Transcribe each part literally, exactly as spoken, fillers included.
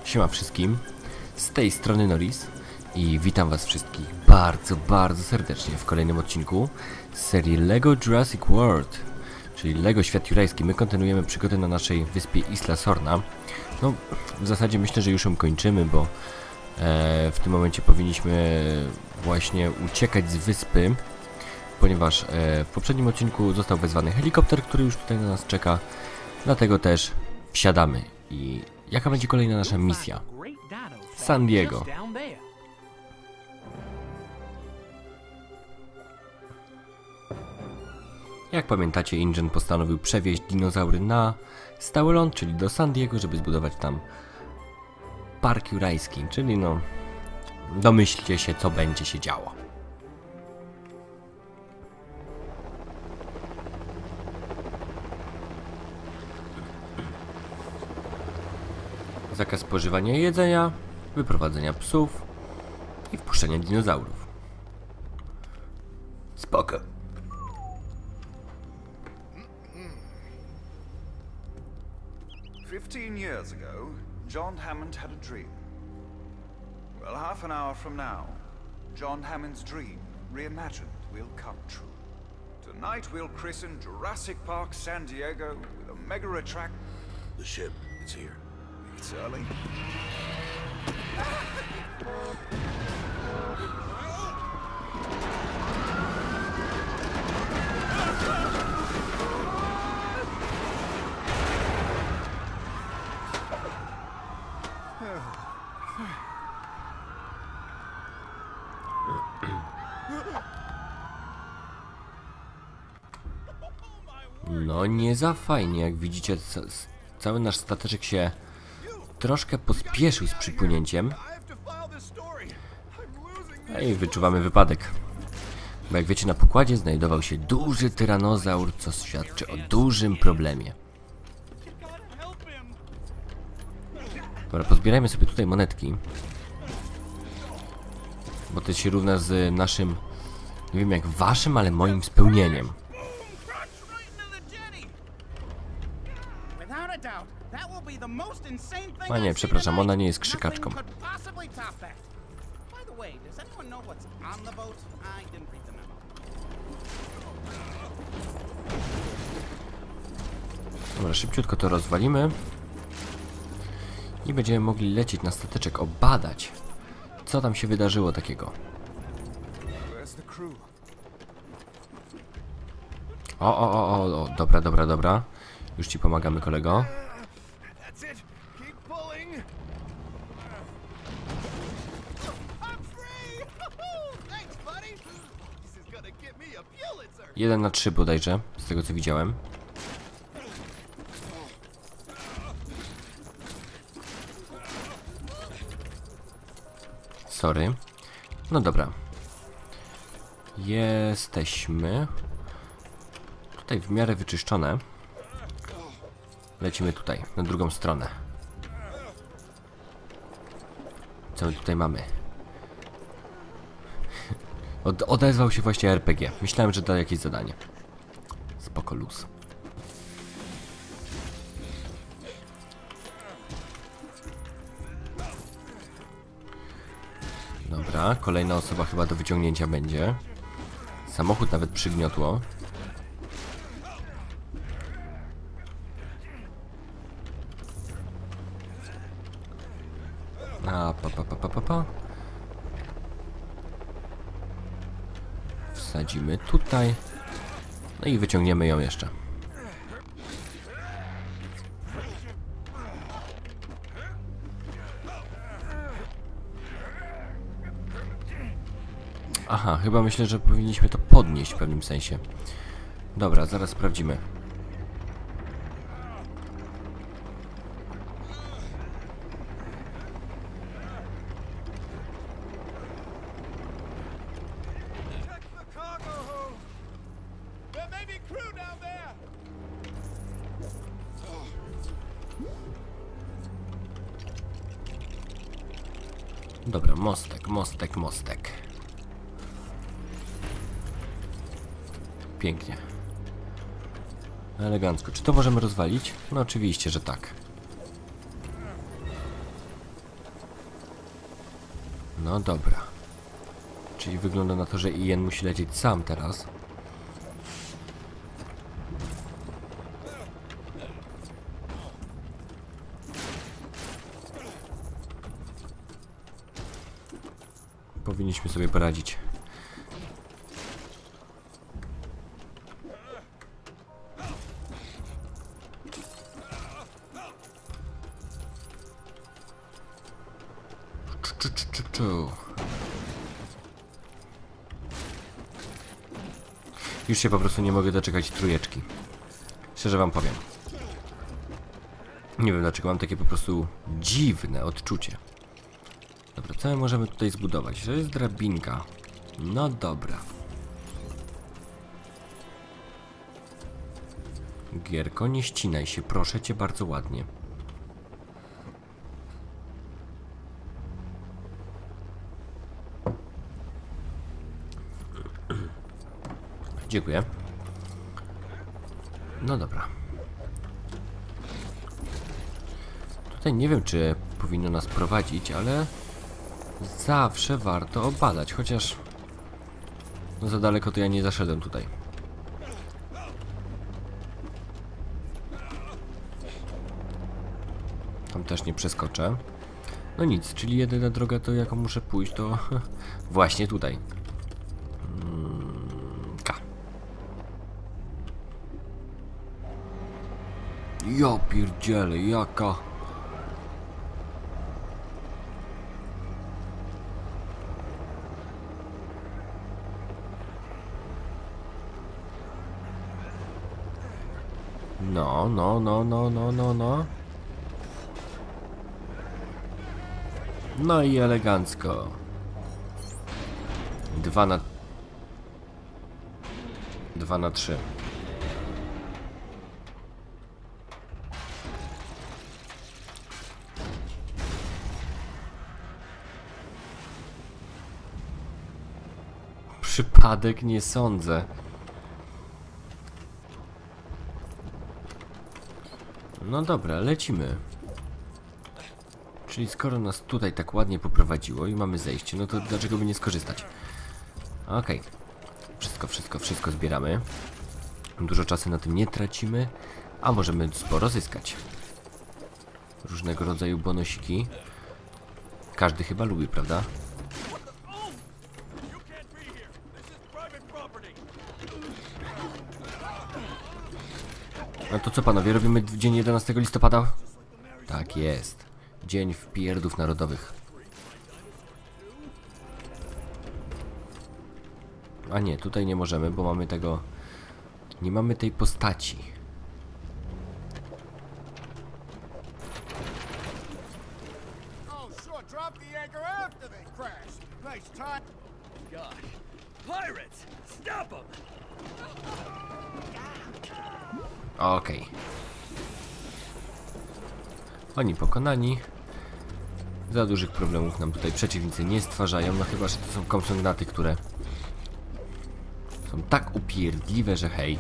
Siema wszystkim, z tej strony Norris i witam was wszystkich bardzo, bardzo serdecznie w kolejnym odcinku z serii LEGO Jurassic World, czyli LEGO Świat Jurajski. My kontynuujemy przygody na naszej wyspie Isla Sorna. No, w zasadzie myślę, że już ją kończymy, bo e, w tym momencie powinniśmy właśnie uciekać z wyspy, ponieważ e, w poprzednim odcinku został wezwany helikopter, który już tutaj na nas czeka, dlatego też wsiadamy. I jaka będzie kolejna nasza misja? San Diego. Jak pamiętacie, InGen postanowił przewieźć dinozaury na stały ląd, czyli do San Diego, żeby zbudować tam park jurajski, czyli no domyślcie się, co będzie się działo. Zakaz spożywania jedzenia, wyprowadzenia psów i wpuszczenia dinozaurów. Spoko. Fifteen years ago, John Hammond had a dream. Well, half an hour from now, John Hammond's dream, reimagined, will come true. Tonight we'll christen Jurassic Park San Diego with a mega attract. The ship, it's here. It's early. No nie za fajnie, jak widzicie, cały nasz stateczek się troszkę pospieszył z przypłynięciem. I wyczuwamy wypadek. Bo jak wiecie, na pokładzie znajdował się duży tyranozaur, co świadczy o dużym problemie. Dobra, pozbierajmy sobie tutaj monetki. Bo to się równa z naszym, nie wiem jak waszym, ale moim spełnieniem. A nie, przepraszam, ona nie jest krzykaczką. Dobra, szybciutko to rozwalimy. I będziemy mogli lecieć na stateczek, obadać, co tam się wydarzyło takiego. O, o, o, o, o, dobra, dobra, dobra. Już ci pomagamy, kolego. Jeden na trzy bodajże, z tego co widziałem. Sorry. No dobra. Jesteśmy tutaj w miarę wyczyszczone. Lecimy tutaj, na drugą stronę. Co my tutaj mamy? Od, odezwał się właśnie R P G. Myślałem, że da jakieś zadanie. Spoko, luz. Dobra, kolejna osoba chyba do wyciągnięcia będzie. Samochód nawet przygniotło. A, pa, pa, pa, pa, pa, pa. Wsadzimy tutaj. No i wyciągniemy ją jeszcze. Aha, chyba myślę, że powinniśmy to podnieść w pewnym sensie. Dobra, zaraz sprawdzimy. Dobra, mostek, mostek, mostek. Pięknie. Elegancko. Czy to możemy rozwalić? No oczywiście, że tak. No dobra. Czyli wygląda na to, że Ian musi lecieć sam teraz. Powinniśmy sobie poradzić. Czu, czu, czu, czu. Już się po prostu nie mogę doczekać trójeczki. Szczerze wam powiem. Nie wiem dlaczego mam takie po prostu dziwne odczucie. Dobra, co my możemy tutaj zbudować? To jest drabinka. No dobra. Gierko, nie ścinaj się, proszę cię bardzo ładnie. Dziękuję. No dobra. Tutaj nie wiem, czy powinno nas prowadzić, ale zawsze warto obadać, chociaż no za daleko to ja nie zaszedłem tutaj. Tam też nie przeskoczę. No nic, czyli jedyna droga to jaką muszę pójść to właśnie tutaj. Hmm, K. Ja pierdzielę, jaka... No, no, no, no, no, no, no. No i elegancko. Dwa na... Dwa na trzy. Przypadek nie sądzę. No dobra, lecimy. Czyli skoro nas tutaj tak ładnie poprowadziło i mamy zejście, no to dlaczego by nie skorzystać? Okej. Okay. Wszystko, wszystko, wszystko zbieramy. Dużo czasu na tym nie tracimy, a możemy sporo zyskać. Różnego rodzaju bonusiki. Każdy chyba lubi, prawda? No to co panowie, robimy w dzień jedenastego listopada? Tak jest. Dzień wpierdów narodowych. A nie, tutaj nie możemy, bo mamy tego... Nie mamy tej postaci. Okej. Okay. Oni pokonani. Za dużych problemów nam tutaj przeciwnicy nie stwarzają, no chyba, że to są komsognaty, które są tak upierdliwe, że hej.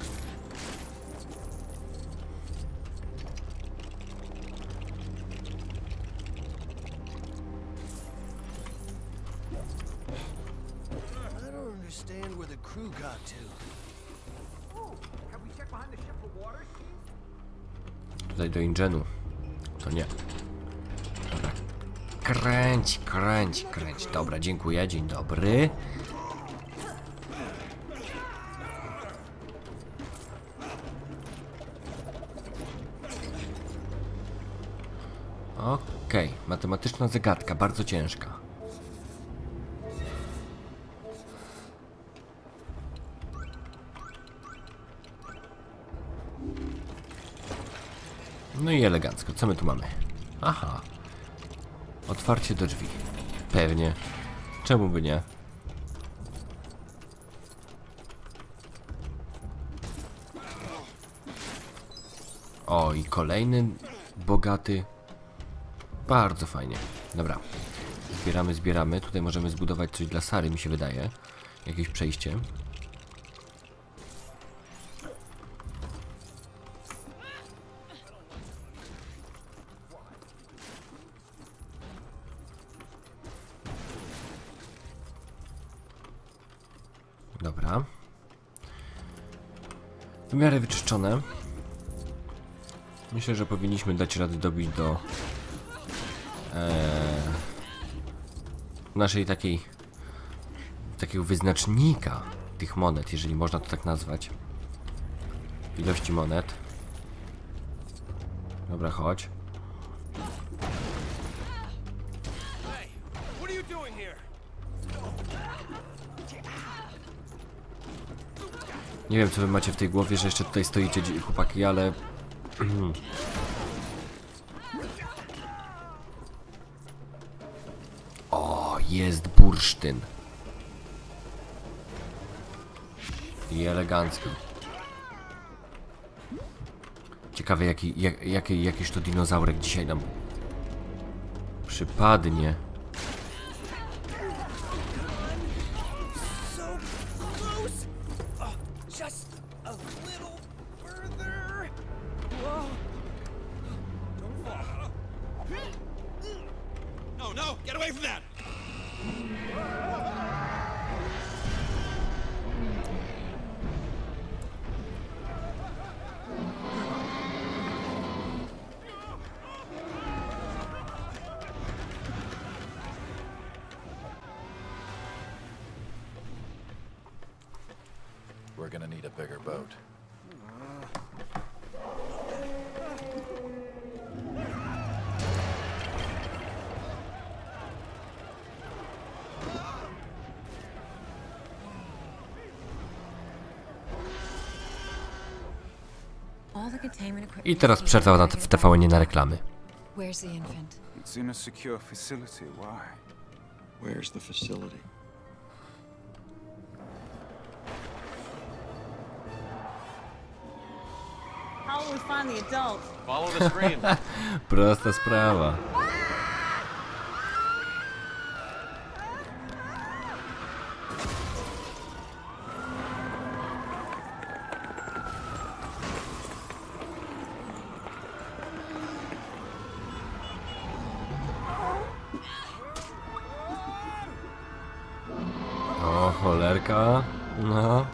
Tutaj do Ingenu. To nie. Dobra. Kręć, kręć, kręć. Dobra, dziękuję, dzień dobry. Okej, okay. Matematyczna zagadka, bardzo ciężka. No i elegancko, co my tu mamy? Aha. Otwarcie do drzwi. Pewnie. Czemu by nie? O, i kolejny bogaty. Bardzo fajnie. Dobra. Zbieramy, zbieramy. Tutaj możemy zbudować coś dla Sary, mi się wydaje. Jakieś przejście. Dobra. W miarę wyczyszczone. Myślę, że powinniśmy dać radę dobić do e, naszej takiej takiego wyznacznika tych monet, jeżeli można to tak nazwać. Ilości monet. Dobra, chodź. Nie wiem, co wy macie w tej głowie, że jeszcze tutaj stoicie, chłopaki, ale... O, jest bursztyn. I elegancko. Ciekawe, jaki, jak, jaki, jakiś to dinozaurek dzisiaj nam przypadnie. We're gonna need a bigger boat. I teraz przerwa na w T V N na reklamy. Where's the infant? It's in a secure facility. Why? Where's the facility? How will we find the adult? Follow the screen. Prosta sprawa. O, cholerka. No.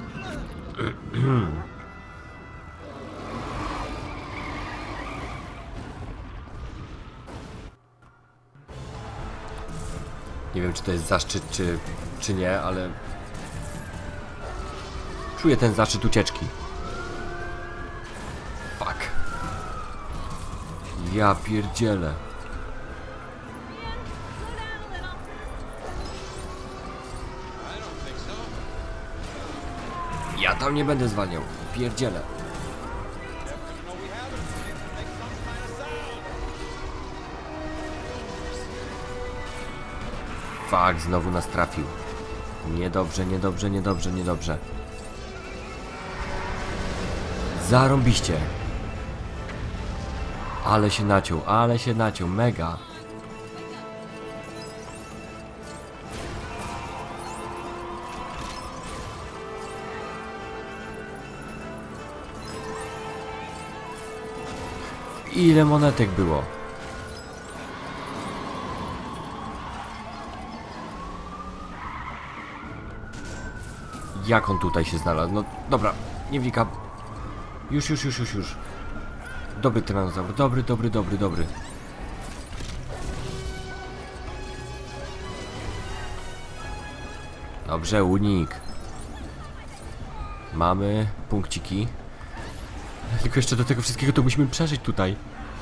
Nie wiem, czy to jest zaszczyt, czy, czy nie, ale czuję ten zaszczyt ucieczki. Fuck. Ja pierdzielę. Ja tam nie będę zwalniał. Pierdzielę. Fuck, znowu nas trafił. Niedobrze, niedobrze, niedobrze, niedobrze. Zarąbiście. Ale się naciął, ale się naciął, mega. Ile monetek było? Jak on tutaj się znalazł? No dobra, nie wnikam. Już, już, już, już, już. Dobry tyrannozaur, dobry, dobry, dobry, dobry. Dobrze, unik. Mamy punkciki. Tylko jeszcze do tego wszystkiego to musimy przeżyć tutaj.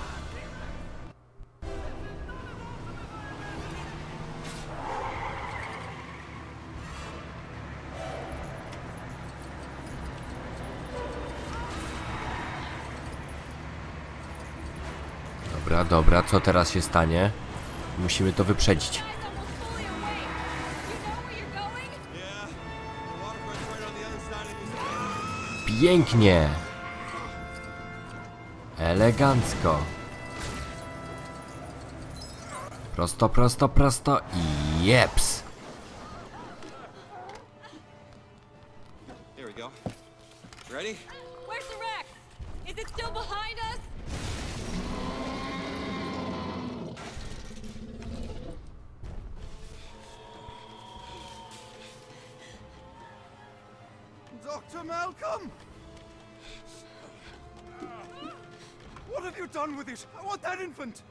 Dobra, dobra, co teraz się stanie? Musimy to wyprzedzić. Pięknie! Elegancko! Prosto, prosto, prosto i jeps! Here we go. Ready? Where's the wreck? Is it still behind us? Doctor Malcolm! What have you done with it? I want that infant!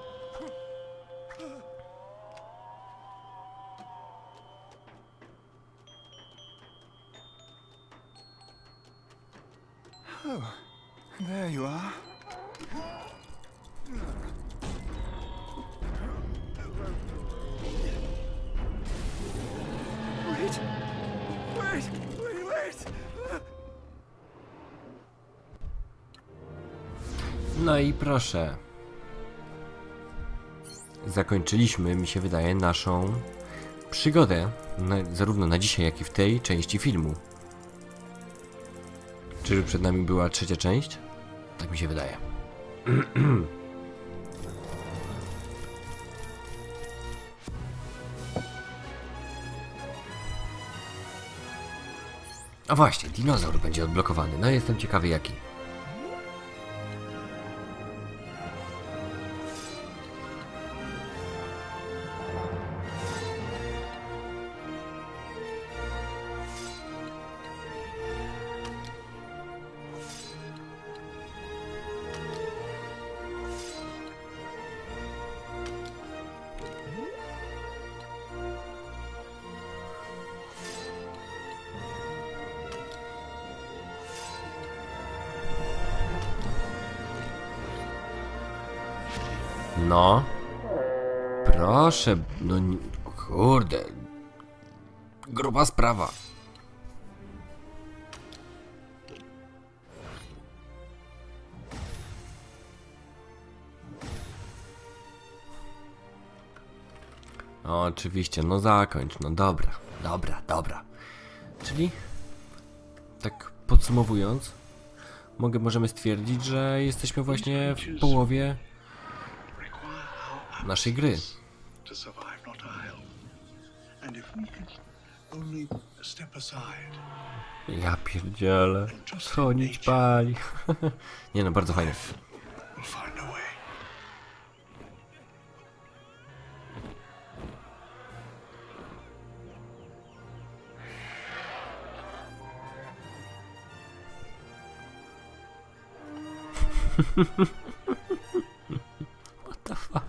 Oh, there you are. Wait! Wait! Wait, wait! No i proszę. Zakończyliśmy, mi się wydaje, naszą przygodę, na, zarówno na dzisiaj, jak i w tej części filmu. Czyżby przed nami była trzecia część? Tak mi się wydaje. A właśnie, dinozaur będzie odblokowany. No jestem ciekawy jaki. No. Proszę, no kurde. Gruba sprawa. O, oczywiście, no zakończ, no dobra, dobra, dobra. Czyli, tak podsumowując, mogę, możemy stwierdzić, że jesteśmy właśnie w połowie naszej gry. Ja pierdzielę, co nic pali. Nie no, bardzo fajnie. What the fuck?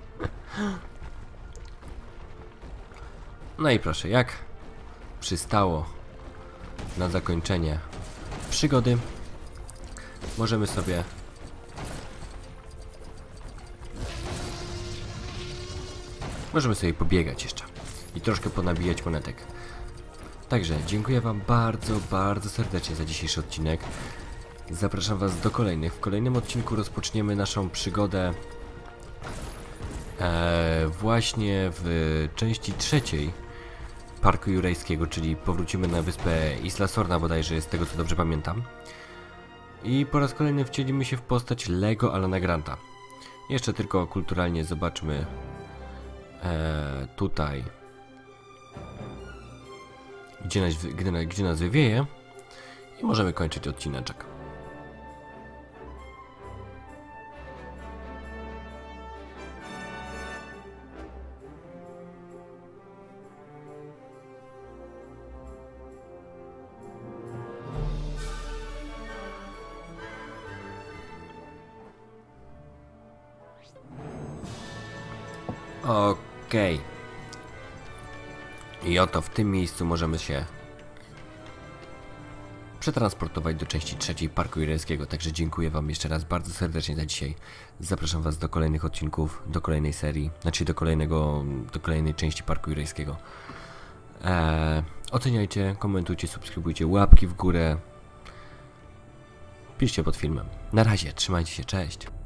No i proszę, jak przystało na zakończenie przygody, możemy sobie możemy sobie pobiegać jeszcze i troszkę ponabijać monetek. Także dziękuję wam bardzo, bardzo serdecznie za dzisiejszy odcinek. Zapraszam was do kolejnych. W kolejnym odcinku rozpoczniemy naszą przygodę e, właśnie w części trzeciej Parku Jurajskiego, czyli powrócimy na wyspę Isla Sorna bodajże, z tego co dobrze pamiętam. I po raz kolejny wcielimy się w postać Lego Alana Granta. Jeszcze tylko kulturalnie zobaczmy e, tutaj, gdzie nas, gdzie, gdzie nas wywieje, i możemy kończyć odcineczek. Okej. I oto w tym miejscu możemy się przetransportować do części trzeciej Parku Jurajskiego. Także dziękuję wam jeszcze raz bardzo serdecznie za dzisiaj. Zapraszam was do kolejnych odcinków, do kolejnej serii, znaczy do kolejnego, do kolejnej części Parku Jurajskiego. Eee, oceniajcie, komentujcie, subskrybujcie, łapki w górę. Piszcie pod filmem. Na razie, trzymajcie się, cześć.